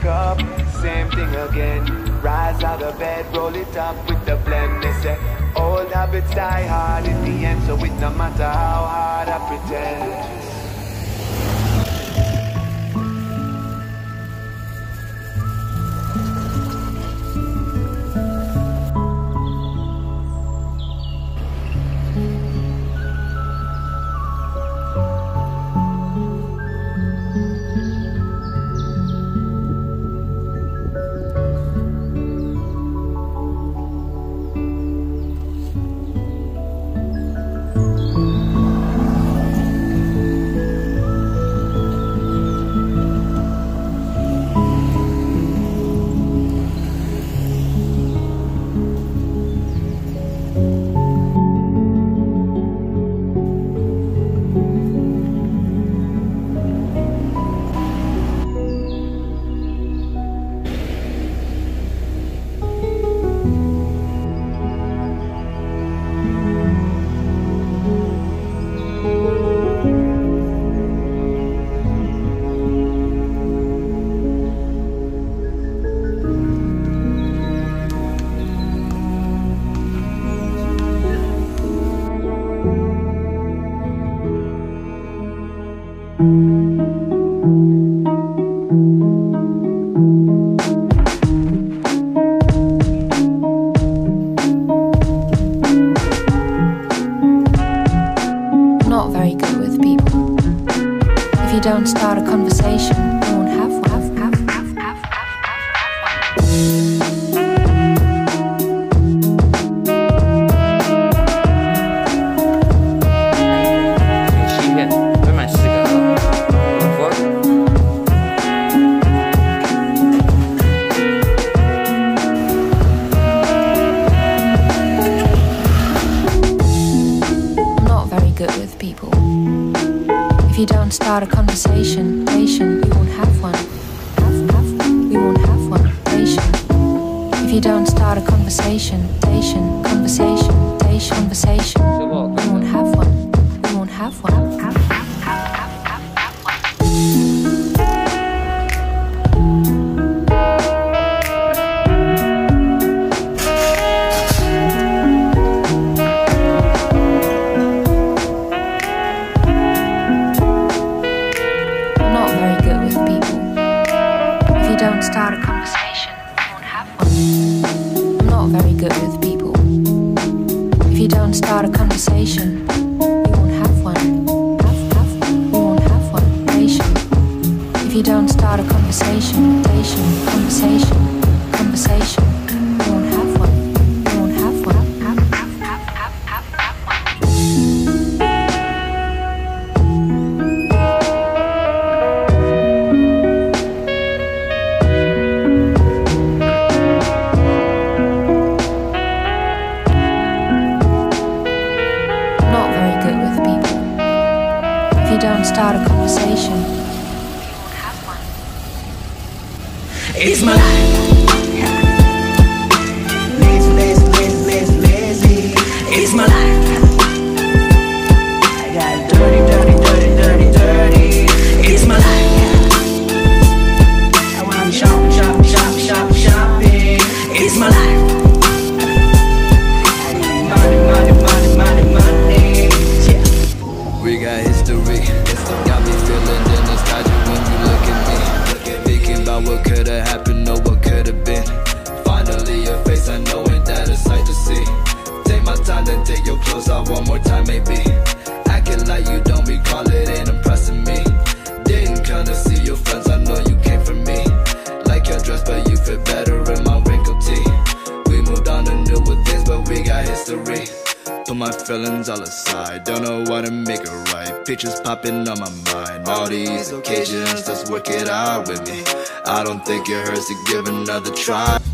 up, same thing again. Rise out of bed, roll it up with the blend. They say old habits die hard in the end, so it no matter how hard I pretend. Don't start a conversation, you won't have one. Not very good with people. If you don't start a conversation, you won't have one. We won't have one. If you don't start a conversation, we won't have one. We won't have one. Don't start a conversation, you won't have one. I'm not very good with people. If you don't start a conversation, you won't have one. We won't have one. If you don't start a conversation, you won't have one. You won't have one. If you don't start a conversation, you won't have one. It's my life. Lazy. It's my life. I got dirty. It's my life. I wanna shopping. It's my life. We got history, got me feeling the nostalgia when you look at me. Thinking about what could've happened or what could've been. Finally your face, I know ain't that a sight to see. Take my time, then take your clothes off one more time maybe. Acting like you don't recall it, ain't impressing me. Didn't come to see your friends, I know you came for me. Like your dress, but you fit better in my wrinkled tee. We moved on to newer things, but we got history. Put my feelings all aside, don't know what to make it right. Pictures popping on my mind, all these occasions, let's work it out with me. I don't think it hurts to give another try.